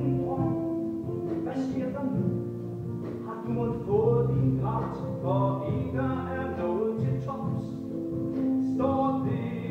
din drøm? Hvad sker der nu? Har du måttet få din græt, for ikke er nået til tops? Står det